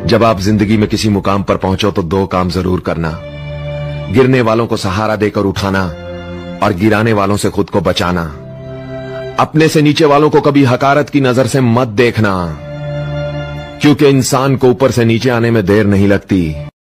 जब आप जिंदगी में किसी मुकाम पर पहुंचो तो दो काम जरूर करना, गिरने वालों को सहारा देकर उठाना और गिराने वालों से खुद को बचाना। अपने से नीचे वालों को कभी हकारत की नजर से मत देखना, क्योंकि इंसान को ऊपर से नीचे आने में देर नहीं लगती,